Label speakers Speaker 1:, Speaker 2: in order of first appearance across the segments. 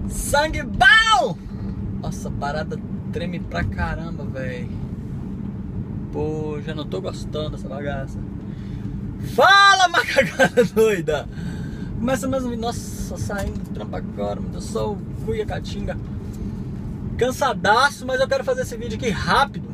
Speaker 1: Sangue bom! Nossa, a parada treme pra caramba, velho. Pô, já não tô gostando dessa bagaça. Fala, macacada doida! Começa mesmo, nossa, saindo do trampo agora, meu Deus, só fui a Caatinga. Cansadaço, mas eu quero fazer esse vídeo aqui rápido.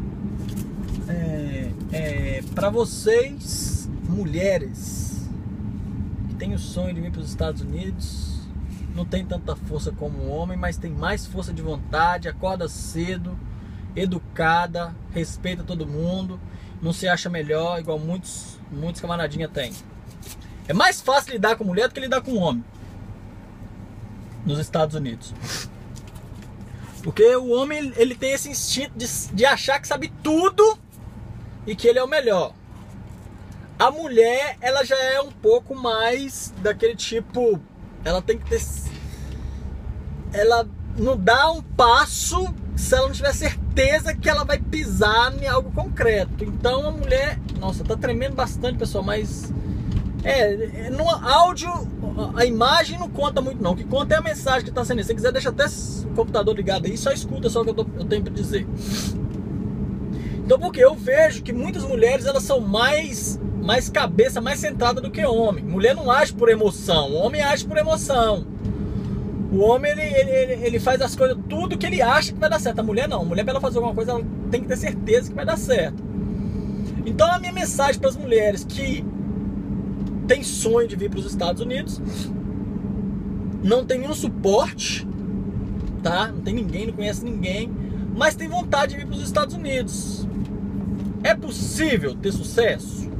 Speaker 1: Pra vocês, mulheres, que tem o sonho de vir para os Estados Unidos, não tem tanta força como o homem, mas tem mais força de vontade, acorda cedo, educada, respeita todo mundo, não se acha melhor, igual muitos camaradinha tem. É mais fácil lidar com mulher do que lidar com homem nos Estados Unidos. Porque o homem, ele tem esse instinto de achar que sabe tudo e que ele é o melhor. A mulher, ela já é um pouco mais daquele tipo, ela tem que ter... Ela não dá um passo se ela não tiver certeza que ela vai pisar em algo concreto. Então a mulher... Nossa, tá tremendo bastante, pessoal, mas... no áudio, a imagem não conta muito não. O que conta é a mensagem que tá sendo. Se você quiser, deixa até o computador ligado aí, só escuta só o que eu tenho pra dizer. Então, porque eu vejo que muitas mulheres, elas são mais cabeça, mais centrada do que homem. Mulher não age por emoção, o homem age por emoção. O homem, ele faz as coisas, tudo que ele acha que vai dar certo. A mulher não, a mulher, pra ela fazer alguma coisa, ela tem que ter certeza que vai dar certo. Então a minha mensagem para as mulheres que tem sonho de vir para os Estados Unidos, não tem nenhum suporte, tá? Não tem ninguém, não conhece ninguém, mas tem vontade de vir para os Estados Unidos. É possível ter sucesso?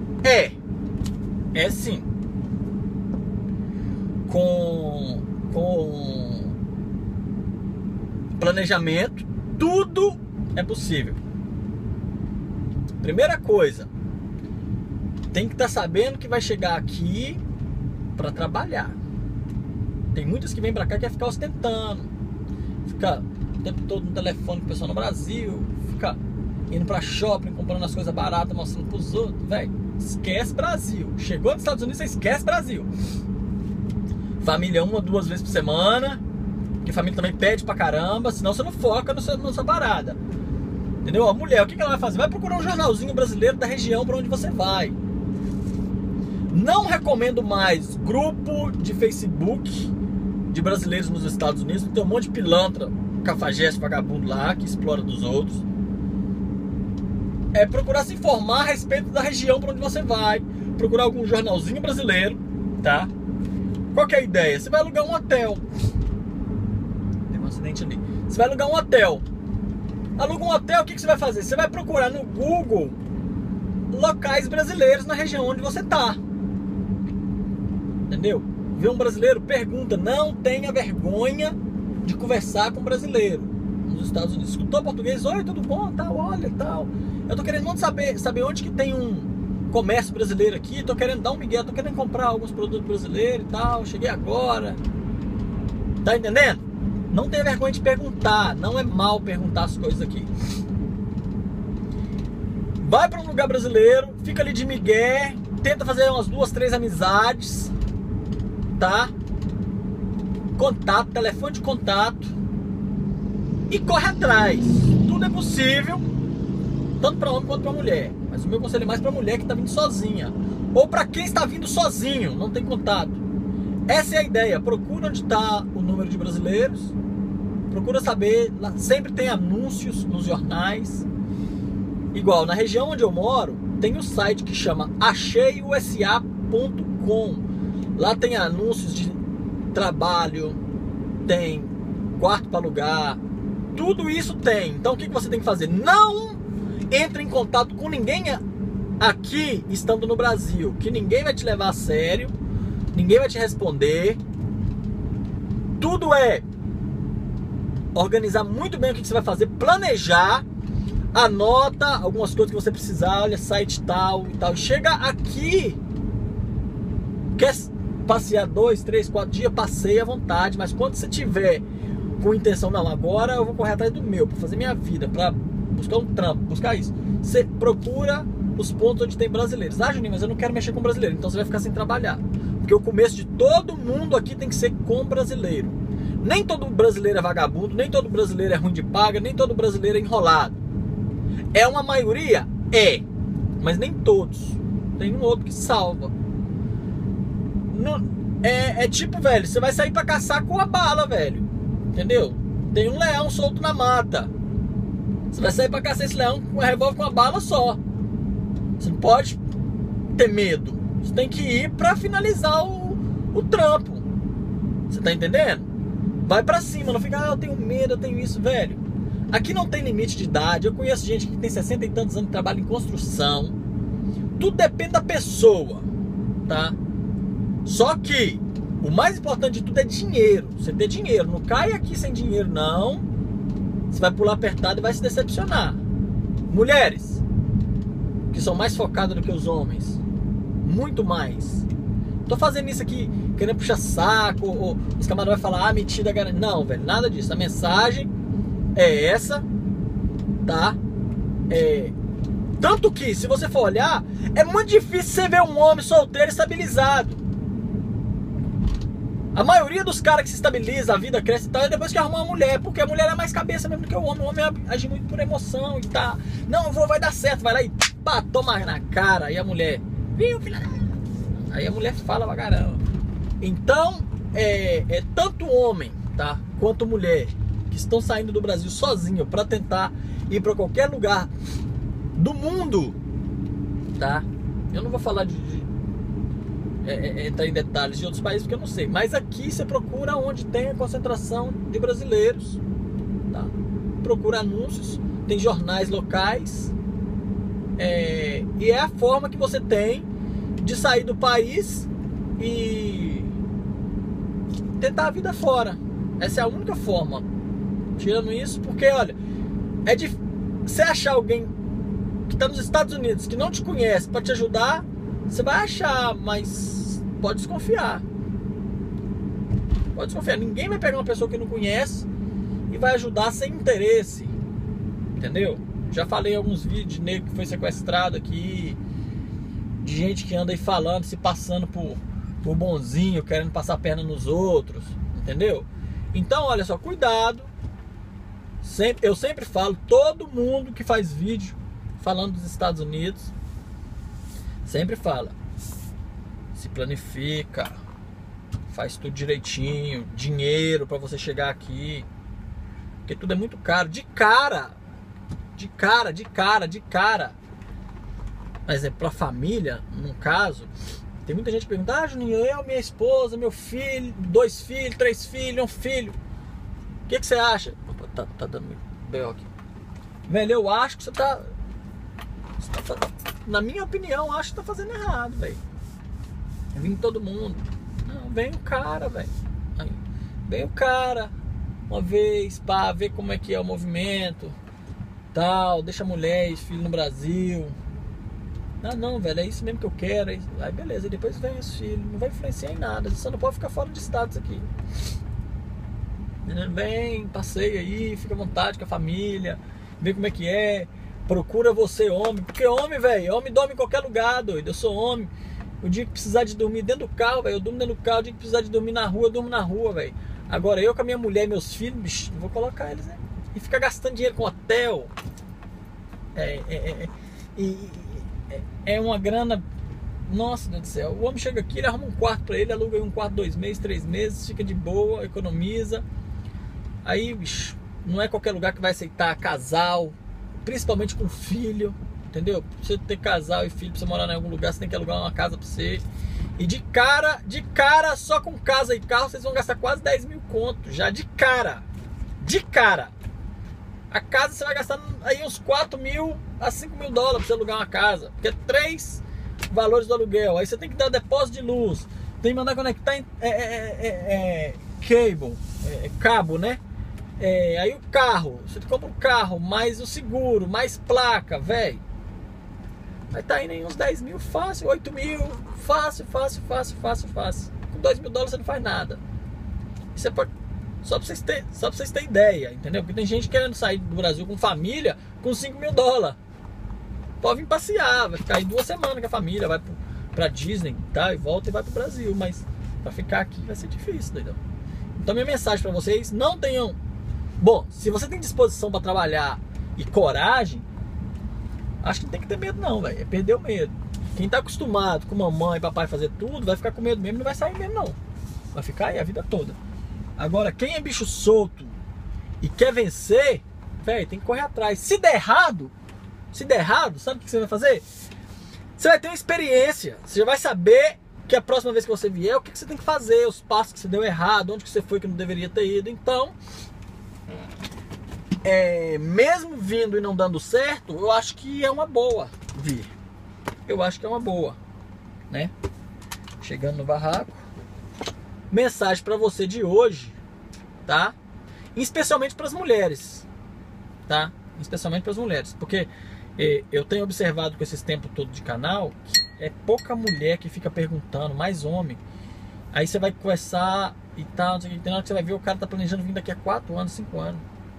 Speaker 1: É sim. Com planejamento, tudo é possível. Primeira coisa, tem que estar sabendo que vai chegar aqui para trabalhar. Tem muitas que vêm para cá e quer ficar ostentando, fica o tempo todo no telefone com o pessoal no Brasil, fica indo para shopping, comprando as coisas baratas, mostrando pros outros. Velho, esquece Brasil. Chegou nos Estados Unidos, você esquece Brasil. Família 1 ou 2 vezes por semana, que a família também pede pra caramba, senão você não foca na sua parada. Entendeu? A mulher, o que ela vai fazer? Vai procurar um jornalzinho brasileiro da região para onde você vai. Não recomendo mais grupo de Facebook de brasileiros nos Estados Unidos. Tem um monte de pilantra, cafajeste, vagabundo lá, que explora dos outros. É procurar se informar a respeito da região para onde você vai. Procurar algum jornalzinho brasileiro, tá? Qual que é a ideia? Você vai alugar um hotel. Tem um acidente ali. Você vai alugar um hotel. Aluga um hotel, o que você vai fazer? Você vai procurar no Google locais brasileiros na região onde você tá. Entendeu? Vê um brasileiro, pergunta. Não tenha vergonha de conversar com um brasileiro nos Estados Unidos. Escutou português? Oi, tudo bom? Tal, olha, tal. Eu tô querendo muito saber onde que tem um comércio brasileiro aqui. Tô querendo dar um migué, tô querendo comprar alguns produtos brasileiros e tal. Cheguei agora. Tá entendendo? Não tenha vergonha de perguntar. Não é mal perguntar as coisas aqui. Vai para um lugar brasileiro, fica ali de migué, tenta fazer umas 2, 3 amizades, tá? Contato, telefone de contato e corre atrás. Tudo é possível, tanto para homem quanto para mulher. Mas o meu conselho é mais para mulher que está vindo sozinha, ou para quem está vindo sozinho, não tem contato. Essa é a ideia. Procura onde está o número de brasileiros, procura saber. Sempre tem anúncios nos jornais. Igual na região onde eu moro, tem um site que chama acheiusa.com. Lá tem anúncios de trabalho, tem quarto para alugar, tudo isso tem. Então o que você tem que fazer? Não entre em contato com ninguém aqui estando no Brasil, que ninguém vai te levar a sério, ninguém vai te responder. Tudo é organizar muito bem o que você vai fazer, planejar. Anota algumas coisas que você precisar, olha, site tal e tal. Chega aqui, quer passear 2, 3, 4 dias, passeia à vontade. Mas quando você tiver com intenção, não, agora eu vou correr atrás do meu, para fazer minha vida, para buscar um trampo, buscar isso, você procura os pontos onde tem brasileiros. Ah, Juninho, mas eu não quero mexer com brasileiro. Então você vai ficar sem trabalhar, porque o começo de todo mundo aqui tem que ser com brasileiro. Nem todo brasileiro é vagabundo, nem todo brasileiro é ruim de paga, nem todo brasileiro é enrolado. É uma maioria? É. Mas nem todos. Tem um outro que salva. É tipo, velho, você vai sair pra caçar com a bala, velho. Entendeu? Tem um leão solto na mata. Você vai sair pra caçar esse leão com um revólver com uma bala só. Você não pode ter medo. Você tem que ir pra finalizar o trampo. Você tá entendendo? Vai pra cima, não fica, eu tenho medo, eu tenho isso, velho. Aqui não tem limite de idade. Eu conheço gente que tem 60 e tantos anos de trabalho em construção. Tudo depende da pessoa, tá? Só que o mais importante de tudo é dinheiro. Você ter dinheiro. Não cai aqui sem dinheiro, não. Você vai pular apertado e vai se decepcionar. Mulheres, que são mais focadas do que os homens. Muito mais. Tô fazendo isso aqui querendo puxar saco, ou os camaradas vão falar, metida, garantia. Não, velho, nada disso. A mensagem é essa, tá? Tanto que, se você for olhar, é muito difícil você ver um homem solteiro estabilizado. A maioria dos caras que se estabiliza, a vida cresce e tal, é depois que arruma uma mulher, porque a mulher é mais cabeça mesmo do que o homem. O homem age muito por emoção e tá. Não, vai dar certo, vai lá e pá, toma na cara. E a mulher, viu, filha da... Aí a mulher fala pra caramba. Então, tanto homem, tá, quanto mulher que estão saindo do Brasil sozinho pra tentar ir pra qualquer lugar do mundo, tá? Eu não vou falar de entrar em detalhes de outros países porque eu não sei. Mas aqui você procura onde tem a concentração de brasileiros, tá? Procura anúncios, tem jornais locais, e é a forma que você tem de sair do país e tentar a vida fora. Essa é a única forma. Tirando isso, porque olha, é de você achar alguém que está nos Estados Unidos, que não te conhece, para te ajudar, você vai achar, mas pode desconfiar. Pode desconfiar. Ninguém vai pegar uma pessoa que não conhece e vai ajudar sem interesse. Entendeu? Já falei em alguns vídeos de negro que foi sequestrado aqui, de gente que anda aí falando, se passando por bonzinho, querendo passar a perna nos outros. Entendeu? Então, olha só, cuidado. Eu sempre falo, todo mundo que faz vídeo falando dos Estados Unidos, sempre fala, se planifica, faz tudo direitinho, dinheiro pra você chegar aqui, porque tudo é muito caro, de cara. Por exemplo, pra família, num caso, tem muita gente que pergunta, Juninho, eu, minha esposa, meu filho, 2 filhos, 3 filhos, 1 filho, o que você acha? Opa, tá dando B.O. aqui. Velho, eu acho que você tá na minha opinião, acho que tá fazendo errado, velho. Vem todo mundo. Não, vem o cara, velho. Vem o cara uma vez, pá, ver como é que é o movimento, tal, deixa a mulher e filho no Brasil. Não, velho, é isso mesmo que eu quero. Aí beleza, depois vem os filhos. Não vai influenciar em nada, você só não pode ficar fora de status aqui. Vem, passeia aí, fica à vontade com a família, vê como é que é. Procura você, homem, porque homem, velho, homem dorme em qualquer lugar, doido. Eu sou homem. O dia que precisar de dormir dentro do carro, velho, eu durmo dentro do carro. O dia que precisar de dormir na rua, eu durmo na rua, velho. Agora eu com a minha mulher e meus filhos, bicho, vou colocar eles, né? E ficar gastando dinheiro com hotel. É uma grana. Nossa, Deus do céu. O homem chega aqui, ele arruma um quarto pra ele, aluga aí um quarto 2 meses, 3 meses, fica de boa, economiza. Aí, bicho, não é qualquer lugar que vai aceitar casal, principalmente com filho, entendeu? Pra você ter casal e filho, pra você morar em algum lugar, você tem que alugar uma casa pra você. E de cara, só com casa e carro, vocês vão gastar quase 10 mil contos, já de cara. A casa você vai gastar aí uns 4 mil a 5 mil dólares pra você alugar uma casa, porque é 3 valores do aluguel. Aí você tem que dar depósito de luz, tem que mandar conectar cabo, né? Aí o carro, você compra um carro, mais o seguro, mais placa, velho. Vai tá indo em uns 10 mil fácil, 8 mil, fácil. Com 2 mil dólares você não faz nada. Você pode, só pra vocês terem ideia, entendeu? Porque tem gente querendo sair do Brasil com família com 5 mil dólares. Pode vir passear, vai ficar aí 2 semanas com a família, vai pra Disney, tá? E volta e vai pro Brasil, mas pra ficar aqui vai ser difícil, doidão. Então minha mensagem para vocês, não tenham... Bom, se você tem disposição para trabalhar e coragem, acho que não tem que ter medo não, velho. É perder o medo. Quem tá acostumado com mamãe e papai fazer tudo, vai ficar com medo mesmo, não vai sair mesmo não. Vai ficar aí a vida toda. Agora, quem é bicho solto e quer vencer, velho, tem que correr atrás. Se der errado, sabe o que você vai fazer? Você vai ter uma experiência. Você já vai saber que a próxima vez que você vier, o que você tem que fazer, os passos que você deu errado, onde que você foi que não deveria ter ido. Então, mesmo vindo e não dando certo, eu acho que é uma boa vir. Eu acho que é uma boa, né? Chegando no barraco. Mensagem para você de hoje, tá? Especialmente para as mulheres, tá? Especialmente para as mulheres, porque eu tenho observado com esses tempos todos de canal que é pouca mulher que fica perguntando, mais homem. Aí você vai conversar e tal, tem hora que você vai ver o cara tá planejando vir daqui a 4 anos, 5 anos.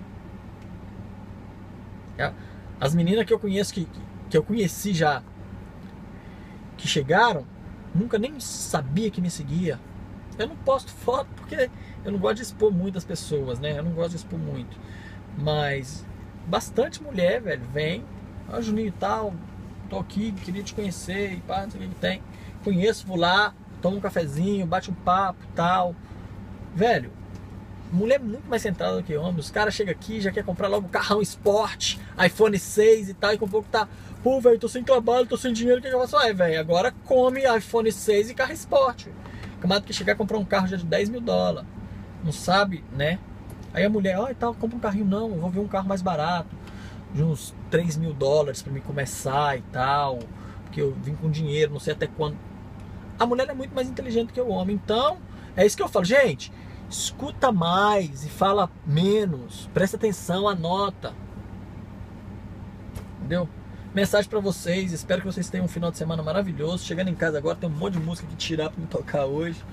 Speaker 1: As meninas que eu conheço, que eu conheci já, que chegaram, nunca nem sabia que me seguia. Eu não posto foto porque eu não gosto de expor muitas pessoas, né? Eu não gosto de expor muito. Mas bastante mulher, velho, vem. Ó, Juninho e tal, tô aqui, queria te conhecer e pá, não sei o que tem. Conheço, vou lá, toma um cafezinho, bate um papo e tal. Velho, mulher é muito mais centrada do que homem. Os caras chegam aqui, já quer comprar logo carrão esporte, iPhone 6 e tal, e com pouco tá... Pô, velho, tô sem trabalho, tô sem dinheiro, o que eu faço? Velho, agora come iPhone 6 e carro esporte. Camarada que chegar a comprar um carro já de 10 mil dólares. Não sabe, né? Aí a mulher, ó, e tal, compra um carrinho. Não, eu vou ver um carro mais barato, de uns 3 mil dólares pra me começar e tal, porque eu vim com dinheiro, não sei até quando. A mulher é muito mais inteligente que o homem. Então, é isso que eu falo. Gente, escuta mais e fala menos. Presta atenção, anota. Entendeu? Mensagem pra vocês, espero que vocês tenham um final de semana maravilhoso. Chegando em casa agora, tem um monte de música que tirar pra me tocar hoje.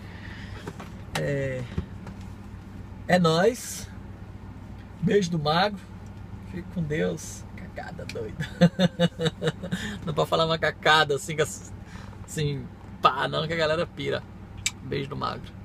Speaker 1: É nóis. Beijo do Magro. Fique com Deus. Cacada doida. Não pode falar uma cacada assim, pá, não, que a galera pira. Beijo do Magro.